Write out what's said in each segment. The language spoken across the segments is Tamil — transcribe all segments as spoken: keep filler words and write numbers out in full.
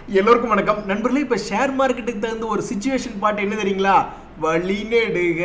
எல்லோருக்கும் வணக்கம் நண்பர்களே. இப்போ ஷேர் மார்க்கெட்டுக்கு தகுந்த ஒரு சிச்சுவேஷன் பாட்டு என்ன தெரியுங்களா? வழி நெடுக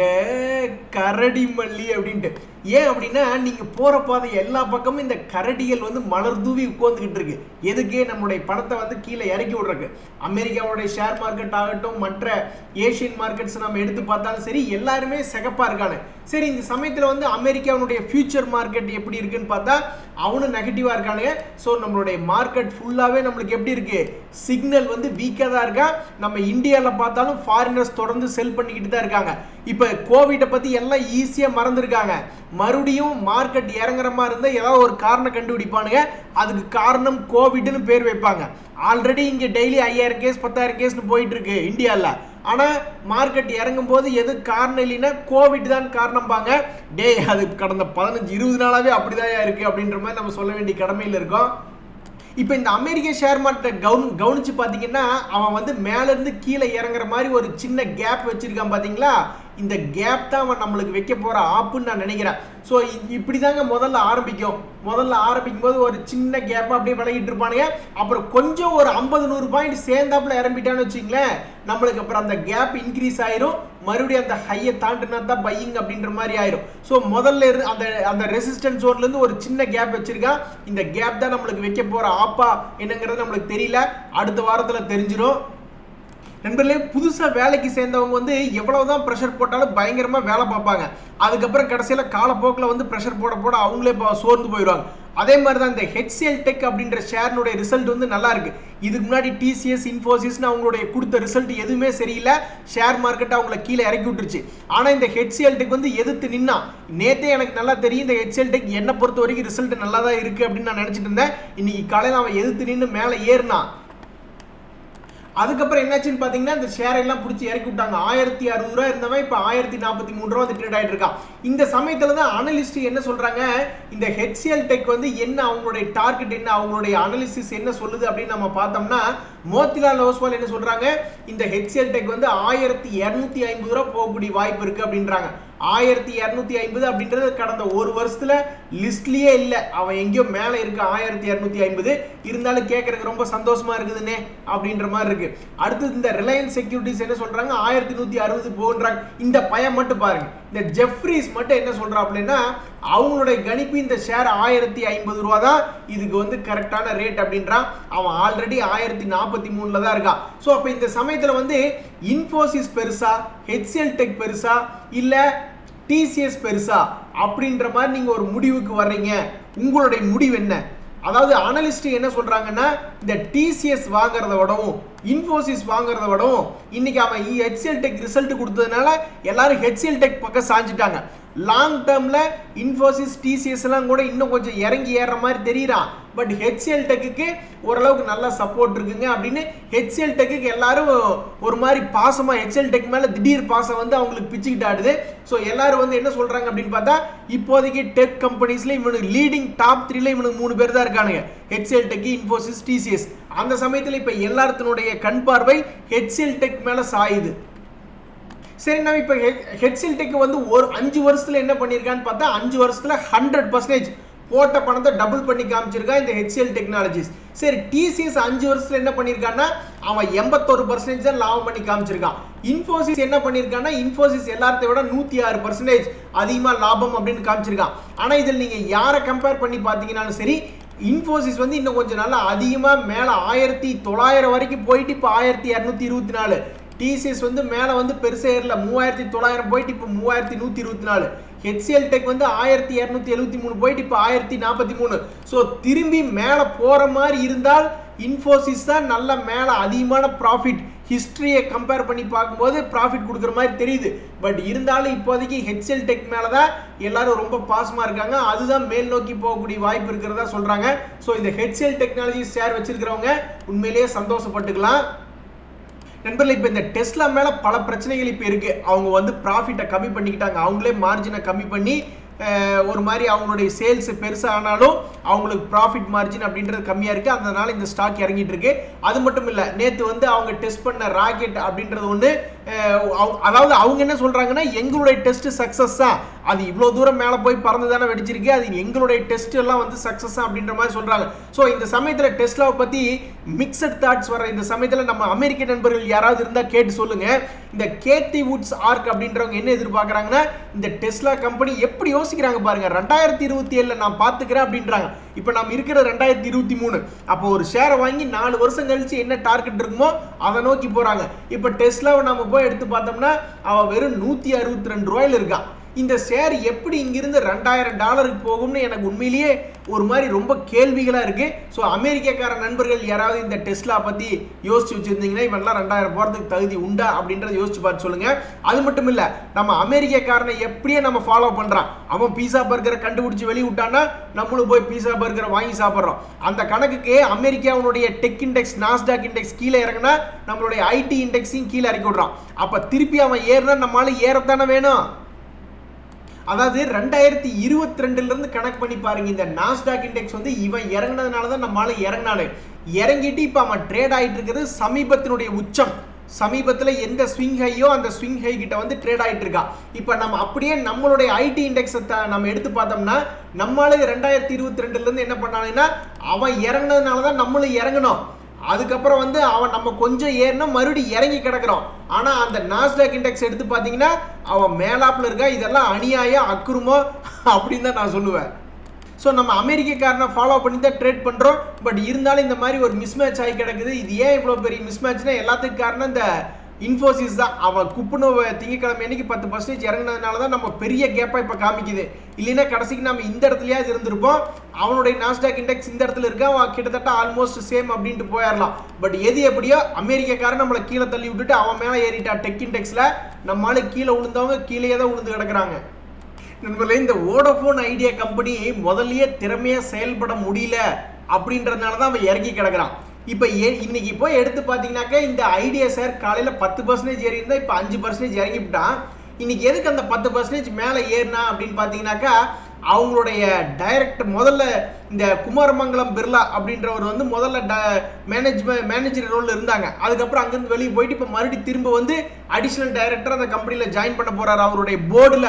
கரடி மல்லி அப்படின்ட்டு. ஏன் அப்படின்னா நீங்கள் போகிற பாதை எல்லா பக்கமும் இந்த கரடிகள் வந்து மலர் தூவி உட்காந்துக்கிட்டு இருக்கு. எதுக்கு? நம்மளுடைய பணத்தை வந்து கீழே இறக்கி விட்றக்கு. அமெரிக்காவுடைய ஷேர் மார்க்கெட் ஆகட்டும், மற்ற ஏஷியன் மார்க்கெட்ஸ் நம்ம எடுத்து பார்த்தாலும் சரி, எல்லாருமே சிகப்பாக இருக்கானு. சரி, இந்த சமயத்தில் வந்து அமெரிக்காவுடைய ஃபியூச்சர் மார்க்கெட் எப்படி இருக்குன்னு பார்த்தா அவனும் நெகட்டிவாக இருக்கானுங்க. ஸோ நம்மளுடைய மார்க்கெட் ஃபுல்லாகவே நம்மளுக்கு எப்படி இருக்கு? சிக்னல் வந்து வீக்காக தான் இருக்கா. நம்ம இந்தியாவில் பார்த்தாலும் ஃபாரினர்ஸ் தொடர்ந்து செல் பண்ணிக்கிட்டு தான் இருக்காங்க. இப்போ கோவிட்டை பற்றி எல்லாம் ஈஸியாக மறந்துருக்காங்க. மறுபடியும் மார்க்கெட் இறங்குற மாதிரி இருந்தால் ஏதாவது ஒரு காரணம் கண்டுபிடிப்பானுங்க. அதுக்கு காரணம் கோவிட்னு பேர் வைப்பாங்க. ஆல்ரெடி இங்கே டெய்லி ஐயாயிரம் கேஸ் பத்தாயிரம் கேஸ்னு போயிட்டு இருக்கு இந்தியாவில். ஆனால் மார்க்கெட் இறங்கும் போது எது காரணம் இல்லைன்னா கோவிட் தான் காரணம்பாங்க. டே அது கடந்த பதினஞ்சு இருபது நாளாவே அப்படிதான் இருக்கு அப்படின்ற மாதிரி நம்ம சொல்ல வேண்டிய கடமையில் இருக்கோம். இப்போ இந்த அமெரிக்க ஷேர் மார்க்கெட் கவுன் கவனிச்சு பார்த்தீங்கன்னா அவன் வந்து மேலேருந்து கீழே இறங்குற மாதிரி ஒரு சின்ன கேப் வச்சிருக்கான். பார்த்தீங்களா? இந்த கேப் தான் அவன் நம்மளுக்கு வைக்க போகிற ஆப்புன்னு நான் நினைக்கிறேன். ஸோ இப்படி தாங்க முதல்ல ஆரம்பிக்கும். முதல்ல ஆரம்பிக்கும் போது ஒரு சின்ன கேப்பாக அப்படியே விலகிட்டு இருப்பானுங்க. அப்புறம் கொஞ்சம் ஒரு ஐம்பது நூறு பாயிண்ட் சேர்ந்தாப்புல இறம்பிட்டான்னு வச்சுங்களேன், நம்மளுக்கு அப்புறம் அந்த கேப் இன்க்ரீஸ் ஆயிரும். மறுபடியும் அந்த ஹையை தாண்டினா தான் பையிங் அப்படின்ற மாதிரி ஆயிரும். ஸோ முதல்ல இருந்து அந்த அந்த ரெசிஸ்டன்ஸ் ஜோன்லேருந்து ஒரு சின்ன கேப் வச்சிருக்கான். இந்த கேப் தான் நம்மளுக்கு வைக்க போகிற ஆப்பா என்னங்கிறது நம்மளுக்கு தெரியல. அடுத்த வாரத்தில் தெரிஞ்சிடும். நண்பர்களே, புதுசாக வேலைக்கு சேர்ந்தவங்க வந்து எவ்வளவுதான் ப்ரெஷர் போட்டாலும் பயங்கரமாக வேலை பார்ப்பாங்க. அதுக்கப்புறம் கடைசியில் காலப்போக்கில் வந்து ப்ரெஷர் போட போட அவங்களே சோர்ந்து போயிடுவாங்க. அதே மாதிரி தான் இந்த ஹெச்சிஎல்டெக் அப்படின்ற ஷேர்னுடைய ரிசல்ட் வந்து நல்லா இருக்கு. இதுக்கு முன்னாடி டிசிஎஸ் இன்ஃபோசிஸ்னு அவங்களுடைய கொடுத்த ரிசல்ட் எதுவுமே சரியில்லை. ஷேர் மார்க்கெட் அவங்கள கீழே இறக்கி விட்டுருச்சு. ஆனால் இந்த ஹெச்சிஎல்டெக் வந்து எதிர்த்து நின்னா நேற்றே எனக்கு நல்லா தெரியும். இந்த ஹெச்சிஎல்டெக் என்னை பொறுத்த வரைக்கும் ரிசல்ட் நல்லா தான் இருக்கு அப்படின்னு நான் நினச்சிட்டு இருந்தேன். இன்னைக்கு காலையில் அவன் எதிர்த்து நின்று மேலே ஏறினான். அதுக்கப்புறம் என்னாச்சுன்னு பார்த்தீங்கன்னா இந்த ஷேர் எல்லாம் பிடிச்சி இறக்கி விட்டாங்க. ஆயிரத்தி அறுபது ரூபா இருந்தவன் இப்போ ஆயிரத்தி நாற்பத்தி மூணு ரூபா வந்து ட்ரேட் ஆகிட்டு இருக்கான். இந்த சமயத்தில் தான் அனலிஸ்ட் என்ன சொல்றாங்க, இந்த ஹெச்சிஎல்டெக் வந்து என்ன அவங்களுடைய டார்கெட் என்ன, அவங்களுடைய அனாலிசிஸ் என்ன சொல்லுது அப்படின்னு நம்ம பார்த்தோம்னா, மோத்திலால் ஓஸ்வால் என்ன சொல்றாங்க, இந்த ஹெச்சிஎல்டெக் வந்து ஆயிரத்தி இரநூத்தி ஐம்பது ரூபா போகக்கூடிய வாய்ப்பு இருக்கு அப்படின்றாங்க. ஆயிரத்தி இரநூத்தி ஐம்பது அப்படின்றது கடந்த ஒரு வருஷத்துல லிஸ்ட்லயே இல்லை. அவன் எங்கேயோ மேலே இருக்கு ஆயிரத்தி இரநூத்தி ஐம்பது. இருந்தாலும் கேட்கறதுக்கு ரொம்ப சந்தோஷமா இருக்குதுன்னே அப்படின்ற மாதிரி இருக்கு. அடுத்து இந்த ரிலையன்ஸ் செக்யூரிட்டிஸ் என்ன சொல்றாங்க, ஆயிரத்தி நூத்தி அறுபது போன்றாங்க. இந்த பையன் மட்டும் பாருங்க, இந்த ஜெஃப்ரீஸ் மட்டும் என்ன சொல்றா அப்படின்னா அவங்களுடைய கணிப்பு இந்த ஷேர் ஆயிரத்தி ஐம்பது ரூபா தான் இதுக்கு வந்து கரெக்டான ரேட் அப்படின்றான். அவன் ஆல்ரெடி ஆயிரத்தி நாற்பத்தி மூணுல தான் இருக்கான். ஸோ அப்போ இந்த சமயத்தில் வந்து இன்ஃபோசிஸ் பெருசா, ஹெச்சிஎல்டெக் பெருசா, இல்லை டிசிஎஸ் பெருசா அப்படின்ற மாதிரி நீங்க ஒரு முடிவுக்கு வர்றீங்க. உங்களுடைய முடிவு என்ன? அதாவது அனலிஸ்ட் என்ன சொல்றாங்கன்னா, இந்த டிசிஎஸ் வாங்குறத விடவும் இன்ஃபோசிஸ் வாங்குறத விடவும் இன்னைக்கு அவன் ஹெச்சிஎல்டெக் ரிசல்ட் கொடுத்ததுனால எல்லாரும் ஹெச்சிஎல்டெக் பக்கம் சாஞ்சிட்டாங்க. லாங் டேர்ம்ல இன்ஃபோசிஸ் டிசிஎஸ் எல்லாம் கூட இன்னும் கொஞ்சம் இறங்கி ஏறுற மாதிரி தெரியுறான். பட் ஹெச்சிஎல்டெக்கு ஓரளவுக்கு நல்ல சப்போர்ட் இருக்குங்க அப்படின்னு ஹெச்சிஎல்டெக்கு எல்லாரும் ஒரு மாதிரி பாசமா ஹெச்சிஎல்டெக் மேல திடீர் பாசம் வந்து அவங்களுக்கு பிச்சுக்கிட்டு ஆடுது. ஸோ எல்லாரும் வந்து என்ன சொல்றாங்க அப்படின்னு பார்த்தா, இப்போதைக்கு டெக் கம்பெனிஸ்ல இவனுக்கு லீடிங் டாப் த்ரீல இவனுக்கு மூணு பேர் தான் இருக்கானுங்க, ஹெச்சிஎல்டெக், இன்ஃபோசிஸ், டிசிஎஸ். அந்த சமயத்தில் இப்ப எல்லாத்தினுடைய கண் பார்வை ஹெச்சிஎல்டெக் மேல சாயுது. சரி, நம்ம இப்போ ஹெச்சிஎல்டெக் வந்து ஒரு அஞ்சு வருஷத்துல என்ன பண்ணியிருக்கான்னு பார்த்தா, அஞ்சு வருஷத்துல ஹண்ட்ரட் பர்சன்டேஜ் போட்ட பணத்தை டபுள் பண்ணி காமிச்சிருக்கான் இந்த ஹெச்சிஎல் டெக்னாலஜிஸ். சரி, டிசிஎஸ் அஞ்சு வருஷத்துல என்ன பண்ணியிருக்கான்னா அவன் எண்பத்தொரு பர்சன்டேஜ் தான் லாபம் பண்ணி காமிச்சிருக்கான். இன்ஃபோசிஸ் என்ன பண்ணியிருக்கான்னா, இன்ஃபோசிஸ் எல்லாத்தையும் விட நூத்தி ஆறு பர்சன்டேஜ் அதிகமா லாபம் அப்படின்னு காமிச்சிருக்கான். ஆனா இதில் நீங்க யாரை கம்பேர் பண்ணி பார்த்தீங்கன்னாலும் சரி, இன்ஃபோசிஸ் வந்து இன்னும் கொஞ்சம் நல்லா அதிகமா மேல ஆயிரத்தி தொள்ளாயிரம் வரைக்கும் போயிட்டு இப்போ ஆயிரத்தி இரநூத்தி இருபத்தி நாலு. டிசிஎஸ் வந்து மேலே வந்து பெருசா ஏறல, மூவாயிரத்தி தொள்ளாயிரம் போயிட்டு இப்போ மூவாயிரத்தி நூற்றி இருபத்தி நாலு. ஹெச்சிஎல்டெக் வந்து ஆயிரத்தி இரநூத்தி எழுபத்தி மூணு போயிட்டு இப்போ ஆயிரத்தி நாற்பத்தி மூணு. ஸோ திரும்பி மேலே போகிற மாதிரி இருந்தால் இன்ஃபோசிஸ் தான் நல்ல மேலே அதிகமான ப்ராஃபிட் ஹிஸ்ட்ரியை கம்பேர் பண்ணி பார்க்கும்போது ப்ராஃபிட் கொடுக்குற மாதிரி தெரியுது. பட் இருந்தாலும் இப்போதைக்கு ஹெச்சிஎல்டெக் மேலே தான் எல்லாரும் ரொம்ப பாசமாக இருக்காங்க. அதுதான் மேல் நோக்கி போகக்கூடிய வாய்ப்பு இருக்கிறதா சொல்கிறாங்க. ஸோ இந்த ஹெச்சிஎல் டெக்னாலஜி ஷேர் வச்சிருக்கிறவங்க உண்மையிலேயே சந்தோஷப்பட்டுக்கலாம். நண்பர்களே, இப்போ இந்த டெஸ்லா மேலே பல பிரச்சனைகள் இப்போ இருக்குது. அவங்க வந்து ப்ராஃபிட்டை கம்மி பண்ணிக்கிட்டாங்க. அவங்களே மார்ஜினை கம்மி பண்ணி ஒரு மாதிரி அவங்களுடைய சேல்ஸ் பெருசாக ஆனாலும் அவங்களுக்கு ப்ராஃபிட் மார்ஜின் அப்படின்றது கம்மியாக இருக்குது. அதனால இந்த ஸ்டாக் இறங்கிட்டு இருக்கு. அது மட்டும் இல்லை, நேற்று வந்து அவங்க டெஸ்ட் பண்ண ராக்கெட் அப்படின்றது ஒன்று அதாவது அவங்க என்ன சொல்றாங்கன்னா எங்களுடைய டெஸ்ட் சக்சஸ் தான், அது இவ்வளவு தூரம் மேல போய் பறந்து தானே வெடிச்சிருக்கு, அது எங்களுடைய டெஸ்ட் எல்லாம் வந்து சக்சஸ் அப்படின்ற மாதிரி சொல்றாங்க. ஸோ இந்த சமயத்துல டெஸ்லாவை பத்தி மிக்சட் தாட்ஸ் வர இந்த சமயத்துல நம்ம அமெரிக்க நண்பர்கள் யாராவது இருந்தா கேட்டு சொல்லுங்க. இந்த கேத்தி வுட்ஸ் ஆர்க் அப்படின்றவங்க என்ன எதிர்பார்க்கறாங்கன்னா இந்த டெஸ்லா கம்பெனி எப்படி யோசிக்கிறாங்க பாருங்க. ரெண்டாயிரத்தி இருபத்தி ஏழுல நான் பாத்துக்கிறேன் அப்படின்றாங்க. இப்ப நம்ம இருக்கிற ரெண்டாயிரத்தி இருபத்தி மூணு, அப்போ ஒரு ஷேரை வாங்கி நாலு வருஷம் கழிச்சு என்ன டார்கெட் இருக்குமோ அதை நோக்கி போறாங்க. இப்ப டெஸ்லாவை நம்ம போய் எடுத்து பார்த்தோம்னா அவ வெறும் நூத்தி அறுபத்தி ரெண்டு ரூபாயில இருக்கா. இந்த ஷேர் எப்படி இங்கிருந்து ரெண்டாயிரம் டாலருக்கு போகும்னு எனக்கு உண்மையிலேயே ஒரு மாதிரி ரொம்ப கேள்விகளா இருக்கு. ஸோ அமெரிக்காக்கார நண்பர்கள் யாராவது இந்த டெஸ்லா பத்தி யோசிச்சு வச்சிருந்தீங்கன்னா இவன்லாம் ரெண்டாயிரம் போறதுக்கு தகுதி உண்டா அப்படின்றத யோசிச்சு பார்த்து சொல்லுங்க. அது மட்டும் இல்ல, நம்ம அமெரிக்காக்காரனை எப்படியே நம்ம ஃபாலோ பண்றான். அவன் பீஸா பர்கரை கண்டுபிடிச்சு வெளிய விட்டான்னா நம்மளும் போய் பீஸா பர்கரை வாங்கி சாப்பிட்றோம். அந்த கணக்குக்கு அமெரிக்காவுடைய டெக் இண்டெக்ஸ் நாஸ்டாக் இண்டெக்ஸ் கீழே இறங்கினா நம்மளுடைய ஐடி இண்டெக்ஸையும் கீழே இறக்கி விடுறான். அப்ப திருப்பி அவன் ஏறினா நம்மளால ஏறத்தானே வேணும். அதாவது ரெண்டாயிரத்தி இருபத்தி ரெண்டுல இருந்து கணக்கு பண்ணி பாருங்க, இந்த நாஸ்டாக் இண்டெக்ஸ் வந்து இவன் இறங்கினதுனால தான் நம்மளால இறங்கினாலே இறங்கிட்டு இப்ப அவன் ட்ரேட் ஆயிட்டு இருக்கிறது சமீபத்தினுடைய உச்சம். சமீபத்தில் எந்த ஸ்விங் ஹையோ அந்த ஸ்விங் ஹை கிட்ட வந்து ட்ரேட் ஆயிட்டு இருக்கா. இப்ப நம்ம அப்படியே நம்மளுடைய ஐடி இண்டெக்ஸ் நம்ம எடுத்து பார்த்தோம்னா நம்மளுக்கு ரெண்டாயிரத்தி இருபத்தி ரெண்டுல இருந்து என்ன பண்ணாங்கன்னா அவன் இறங்கினதுனால தான் நம்மளும் இறங்கணும். அதுக்கப்புறம் வந்து அவன் நம்ம கொஞ்சம் ஏறினா மறுபடியும் இறங்கி கிடக்குறோம். ஆனா அந்த நாஸ்டாக் இண்டெக்ஸ் எடுத்து பாத்தீங்கன்னா அவன் மேலாப்ல இருக்கா. இதெல்லாம் அநியாயம் அக்குருமோ அப்படின்னு தான் நான் சொல்லுவேன். ஸோ நம்ம அமெரிக்காரனை ஃபாலோ பண்ணி தான் ட்ரேட் பண்றோம். பட் இருந்தாலும் இந்த மாதிரி ஒரு மிஸ்மேட்ச் ஆகி கிடக்குது. இது ஏன் இவ்வளவு பெரிய மிஸ்மேட்ச்னா எல்லாத்துக்கும் காரணம் இந்த இன்ஃபோசிஸ் தான். அவன் குப்புனு திங்கக்கிழமை அன்னைக்கு பத்து பர்சன்டேஜ் இறங்கினதுனால தான் நம்ம பெரிய கேப்பா இப்ப காமிக்குது. இல்லைன்னா கடைசிக்கு நம்ம இந்த இடத்துலயே இருந்திருப்போம். அவனுடைய நாஸ்டாக் இண்டெக்ஸ் இந்த இடத்துல இருக்கா, அவன் கிட்டத்தட்ட ஆல்மோஸ்ட் சேம் அப்படின்ட்டு போயிடலாம். பட் எது எப்படியோ அமெரிக்காக்காரன் நம்மளை கீழே தள்ளி விட்டுட்டு அவன் மேலே ஏறிட்டா டெக் இண்டெக்ஸ்ல. நம்மளால கீழே விழுந்தவங்க கீழே தான் விழுந்து கிடக்குறாங்க. நண்பர்களே, இந்த வோடஃபோன் ஐடியா கம்பெனி முதல்லயே திறமையா செயல்பட முடியல அப்படின்றதுனால தான் அவன் இறங்கி கிடக்குறான். இப்ப இன்னைக்கு போய் எடுத்து பாத்தீங்கன்னாக்க இந்த ஐடியா ஷேர் காலையில பத்து பர்சன்டேஜ் ஏறி இருந்தா இப்ப அஞ்சு பர்சன்டேஜ் இறங்கி விட்டான். இன்னைக்கு எதுக்கு அந்த பத்து பர்சன்டேஜ் மேல ஏறினா அப்படின்னு பாத்தீங்கன்னாக்கா அவங்களுடைய டைரக்ட் முதல்ல இந்த குமாரமங்கலம் பிர்லா அப்படின்றவர் வந்து முதல்ல மேனேஜ்மெண்ட் மேனேஜர் ரோல்ல இருந்தாங்க. அதுக்கப்புறம் அங்கிருந்து வெளியே போயிட்டு இப்ப மறுபடியும் திரும்ப வந்து அடிஷனல் டைரக்டர் அந்த கம்பெனில ஜாயின் பண்ண போறாரு. அவருடைய போர்டுல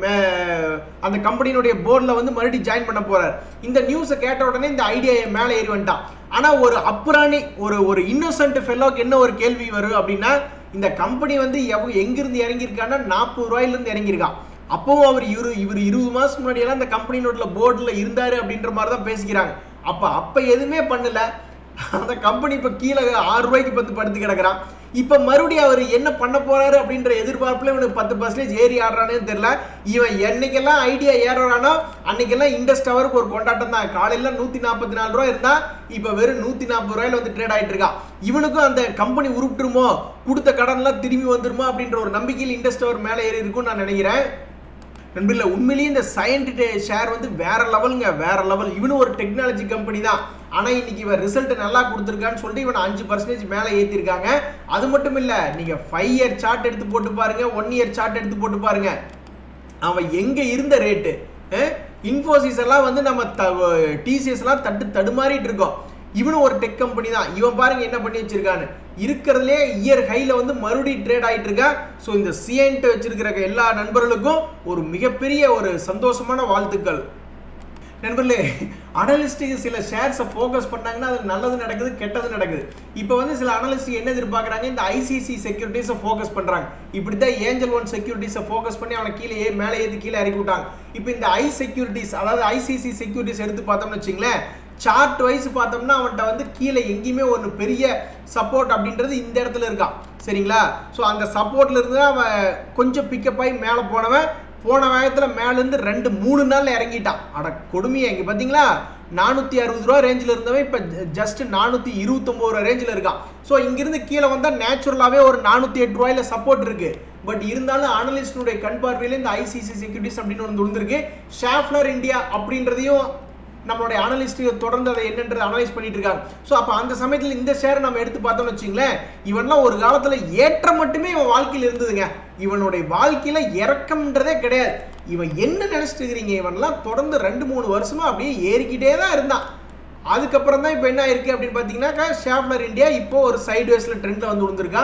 அந்த கம்பெனியினுடைய போர்டில் வந்து மறுபடியும் ஜாயின் பண்ண போறாரு. இந்த நியூஸை கேட்ட உடனே இந்த ஐடியா மேலே ஏறி வந்துட்டான். ஆனா ஒரு அப்புறாணி ஒரு ஒரு இன்னோசன்ட் ஃபெல்லோக்கு என்ன ஒரு கேள்வி வரும் அப்படின்னா, இந்த கம்பெனி வந்து எங்கிருந்து இறங்கியிருக்கான்னா நாற்பது ரூபாயில இருந்து இறங்கியிருக்கான். அப்பவும் அவர் இவரு இவர் இருபது மாசம் முன்னாடி எல்லாம் இந்த கம்பெனியோட போர்டுல இருந்தாரு அப்படின்ற மாதிரி தான் பேசிக்கிறாங்க. அப்ப அப்ப எதுவுமே பண்ணல. அந்த கம்பெனி இப்ப கீழே ஆறு ரூபாய்க்கு பத்து படுத்து கிடக்குறான். இப்ப மறுபடியும் அவர் என்ன பண்ண போறாரு அப்படின்ற எதிர்பார்ப்புல இவனுக்கு பத்து பர்சன்டேஜ் ஏறி ஆடுறானே தெரியல. இவன் என்னைக்கெல்லாம் ஐடியா ஏறானோ அன்னைக்கெல்லாம் இண்டஸ்ட் அவருக்கு ஒரு கொண்டாட்டம் தான். காலையில நூத்தி நாற்பத்தி நாலு ரூபாய் இருந்தா இப்ப வெறும் நூத்தி நாற்பது ரூபாயில வந்து ட்ரேட் ஆயிட்டு இருக்கா. இவனுக்கும் அந்த கம்பெனி உருப்பிட்டுருமோ, கொடுத்த கடன் எல்லாம் திரும்பி வந்துருமோ அப்படின்ற ஒரு நம்பிக்கையில் இண்டஸ்ட் அவர் மேலே ஏறி இருக்கும்னு நான் நினைக்கிறேன். நண்பர்களே, உண்மையிலேயே இந்த சயின்டிஃபிக் ஷேர் வந்து வேற லெவலுங்க, வேற லெவல். இவனும் ஒரு டெக்னாலஜி கம்பெனி தான். ஆனா இன்னைக்கு இவன் ரிசல்ட் நல்லா கொடுத்துருக்கான்னு சொல்லிட்டு இவன் அஞ்சு பர்சன்டேஜ் மேலே ஏற்றிருக்காங்க. அது மட்டும் இல்ல, நீங்க ஃபைவ் இயர் சார்ட் எடுத்து போட்டு பாருங்க, ஒன் இயர் சார்ட் எடுத்து போட்டு பாருங்க. அவன் எங்க இருந்த ரேட்டு இன்ஃபோசிஸ் எல்லாம் வந்து நம்ம டிசிஎஸ் எல்லாம் தட்டு தடுமாறிட்டு இருக்கோம். இவனும் ஒரு டெக் கம்பெனி தான். இவன் பாருங்க என்ன பண்ணி வச்சிருக்கான்னு. இருக்கிறதுலே இயர் ஹைல வந்து மறுபடியும் ட்ரேட் ஆயிட்டு இருக்கா. ஸோ இந்த சிஎன்ட் வச்சிருக்கிற எல்லா நண்பர்களுக்கும் ஒரு மிகப்பெரிய ஒரு சந்தோஷமான வாழ்த்துக்கள். நண்பர்களே, அனலிஸ்டுக்கு சில ஷேர்ஸை ஃபோக்கஸ் பண்ணாங்கன்னா அது நல்லது நடக்குது, கெட்டது நடக்குது. இப்போ வந்து சில அனலிஸ்ட் என்ன எதிர்பார்க்குறாங்க, இந்த ஐசிசி செக்யூரிட்டிஸை ஃபோக்கஸ் பண்ணுறாங்க. இப்படி தான் ஏஞ்சல் ஒன் செக்யூரிட்டிஸை ஃபோக்கஸ் பண்ணி அவனை கீழே ஏ மேலே ஏற்றி கீழே இறக்கி விட்டாங்க. இப்போ இந்த ஐ செக்யூரிட்டிஸ் அதாவது ஐசிசி செக்யூரிட்டிஸ் எடுத்து பார்த்தோம்னு வச்சுங்களேன், சார்ட் வைஸ் பார்த்தோம்னா அவன்கிட்ட வந்து கீழே எங்கேயுமே ஒரு பெரிய சப்போர்ட் அப்படின்றது இந்த இடத்துல இருக்கான். சரிங்களா? ஸோ அந்த சப்போர்ட்ல இருந்து அவன் கொஞ்சம் பிக்கப் ஆகி மேலே போனவன் போன வேகத்தில் மேலேருந்து ரெண்டு மூணு நாள் இறங்கிட்டான். அட கொடுமையா, இங்கே பார்த்தீங்களா நானூற்றி அறுபது ரூபா ரேஞ்சில் இருந்தவன் இப்போ ஜஸ்ட் நானூற்றி இருபத்தொம்பது ரூபா ரேஞ்சில் இருக்கான். ஸோ இங்கிருந்து கீழே வந்தால் நேச்சுரலாகவே ஒரு நானூற்றி எட்டு ரூபாயில சப்போர்ட் இருக்கு. பட் இருந்தாலும் அனலிஸ்டுடைய கண் பார்வையில் இந்த ஐசிசி செக்யூரிட்டிஸ் அப்படின்னு ஒன்று இருந்திருக்கு. ஷாஃப்லர் இந்தியா அப்படின்றதையும் நம்மளுடைய அனலிஸ்ட் தொடர்ந்து அதை என்னன்றது அனலைஸ் பண்ணிட்டு இருக்காங்க. ஸோ அப்போ அந்த சமயத்தில் இந்த ஷேர் நம்ம எடுத்து பார்த்தோம்னு வச்சுங்களேன், இவன்லாம் ஒரு காலத்தில் ஏற்றம் மட்டுமே இவன் வாழ்க்கையில் இருந்ததுங்க. இவனுடைய வாழ்க்கையில இறக்கம்ன்றதே கிடையாது. இவன் என்ன நினைச்சிட்டு இருக்கிறீங்க, இவன்லாம் தொடர்ந்து ரெண்டு மூணு வருஷமா அப்படியே ஏறிக்கிட்டே தான் இருந்தான். அதுக்கப்புறம் தான் இப்போ என்ன ஆயிருக்கு அப்படின்னு பார்த்தீங்கன்னாக்கா ஷாஃப்லர் இந்தியா இப்போ ஒரு சைட்வேஸ்ல ட்ரெண்ட்ல வந்து விழுந்திருக்கான். ஸோ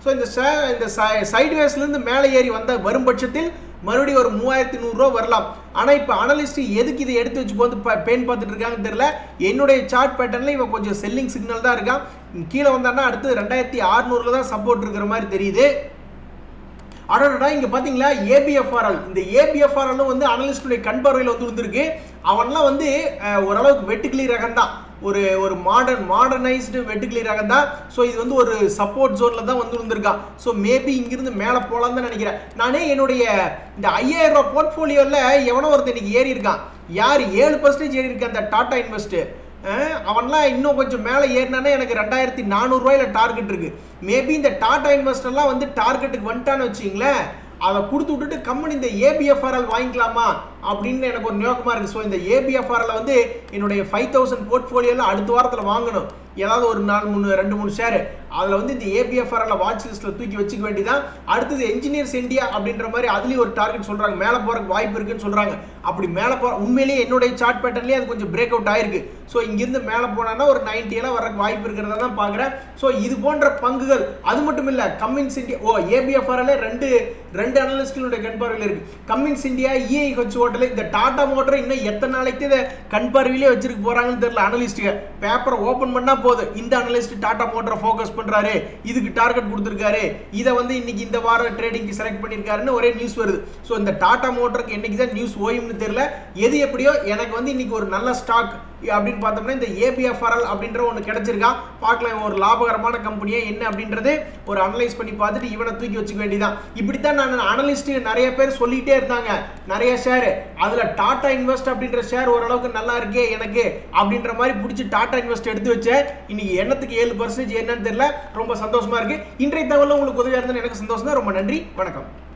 ஸோ இந்த இந்த சைட்வேஸ்ல இருந்து மேலே ஏறி வந்த வரும் பட்சத்தில் மறுபடியும் ஒரு மூவாயிரத்தி நூறுரூவா வரலாம். ஆனால் இப்போ அனலிஸ்ட் எதுக்கு இதை எடுத்து வச்சு போது பெயின் பார்த்துட்டு இருக்காங்கன்னு தெரியல. என்னுடைய சார்ட் பேட்டர்ல இவன் கொஞ்சம் செல்லிங் சிக்னல் தான் இருக்கான். கீழே வந்தான்னா அடுத்து ரெண்டாயிரத்தி அறுநூறுல தான் சப்போர்ட் இருக்கிற மாதிரி தெரியுது. அடடா இங்க பாத்தீங்களா ஏபிஎஃப்ஆர்எல், இந்த ஏபிஎஃப்ஆர்எல் வந்து அனலிஸ்டுடைய கண் பார்வையில் வந்து வந்திருக்கு. அவன்லாம் வந்து ஓரளவுக்கு வெட்டுக்கிளி ரகம் தான், ஒரு ஒரு மாடர்ன் மாடர்னைஸ்டு வெட்டுக்கிளி ரகம் தான். ஸோ இது வந்து ஒரு சப்போர்ட் ஜோன்ல தான் வந்து இருந்திருக்கான். ஸோ மேபி இங்கிருந்து மேலே போகலாம் தான் நினைக்கிறேன். நானே என்னுடைய இந்த ஐயாயிரம் ரூபாய் போர்ட்ஃபோலியோவில் எவனோ ஒருத்தர் இன்னைக்கு ஏறி இருக்கான். யார் ஏழு பர்சன்டேஜ் ஏறி இருக்கான் அந்த டாடா இன்வெஸ்ட். அவன்லாம் இன்னும் கொஞ்சம் மேலே ஏறினானே எனக்கு ரெண்டாயிரத்தி நானூறுரூவாயில டார்கெட் இருக்கு. மேபி இந்த டாடா இன்வெஸ்டர்லாம் வந்து டார்கெட்டுக்கு வந்துட்டான்னு வச்சிங்களேன், அதை கொடுத்து விட்டுட்டு கம்பெனி இந்த ஏபிஎஃப்ஆர்எல் வாங்கிக்கலாமா அப்படின்னு எனக்கு ஒரு ஞாபகமா இருக்கு. ஸோ இந்த ஏபிஎஃப்ஆர்எல் வந்து என்னுடைய ஃபைவ் தௌசண்ட் போர்ட்ஃபோலியோல அடுத்த வாரத்தில் வாங்கணும். ஏதாவது ஒரு நாலு மூணு ரெண்டு மூணு ஷேர் அதில் வந்து இந்த ஏபிஎஃப்ஆர்எல் வாட்ச் லிஸ்ட்டில் தூக்கி வச்சுக்க வேண்டியதான். அடுத்தது என்ஜினியர்ஸ் இந்தியா அப்படின்ற மாதிரி அதுலேயும் ஒரு டார்கெட் சொல்கிறாங்க, மேலே போகிறதுக்கு வாய்ப்பு இருக்குன்னு சொல்கிறாங்க. அப்படி மேலே போகிற உண்மையிலேயே என்னுடைய சார்ட் பேட்டர்லேயே அது கொஞ்சம் பிரேக் அவுட் ஆயிருக்கு. ஸோ இங்கிருந்து மேலே போனான்னா ஒரு நைன்டி எல்லாம் வரக்கு வாய்ப்பு இருக்கிறதா தான் பார்க்குறேன். ஸோ இது போன்ற பங்குகள் அது மட்டும் இல்லை, கம்மின்ஸ் இந்தியா ஓ ஏபிஎஃப்ஆர்எல் ரெண்டு ரெண்டு அனலிஸ்டுகளுடைய கண் பார்வையில் இருக்கு. Cummins India, EI H hotel, இந்த டாடா மோட்டர் இன்னும் எத்தனை நாளைக்கு இதை கண் பார்வையிலே வச்சிருக்க போறாங்கன்னு தெரியல. அனலிஸ்ட்டுங்க பேப்பரை ஓப்பன் பண்ணா போது இந்த அனலிஸ்ட் டாடா மோட்டரை ஃபோக்கஸ் பண்றாரு, இதுக்கு டார்கெட் கொடுத்துருக்காரு, இதை வந்து இன்னைக்கு இந்த வாரம் ட்ரேடிங்க்கு செலக்ட் பண்ணியிருக்காருன்னு ஒரே நியூஸ் வருது. ஸோ இந்த டாடா மோட்டருக்கு என்னைக்கு தான் நியூஸ் ஓயும்னு தெரியல. எது எப்படியோ எனக்கு வந்து இன்னைக்கு ஒரு நல்ல ஸ்டாக் அப்படின்னு பார்த்தோம்னா இந்த ஏபிஎஃப்ஆர்எல் அப்படின்ற ஒன்று கிடைச்சிருக்கான். பார்க்கலாம் ஒரு லாபகரமான கம்பெனியா என்ன அப்படின்றது ஒரு அனலைஸ் பண்ணி பார்த்துட்டு இவனை தூக்கி வச்சுக்க வேண்டியதான். இப்படித்தான் நான் அனலிஸ்ட் நிறைய பேர் சொல்லிட்டே இருந்தாங்க நிறைய ஷேர், அதுல டாடா இன்வெஸ்ட் அப்படின்ற ஷேர் ஓரளவுக்கு நல்லா இருக்கே எனக்கு அப்படின்ற மாதிரி பிடிச்சி டாடா இன்வெஸ்ட் எடுத்து வச்சேன். இன்னைக்கு எண்ணத்துக்கு ஏழு பர்சன்டேஜ் என்னன்னு தெரியல. ரொம்ப சந்தோஷமா இருக்கு. இன்றைய தகவல் உங்களுக்கு உதவியா இருந்தால் எனக்கு சந்தோஷம் தான். ரொம்ப நன்றி, வணக்கம்.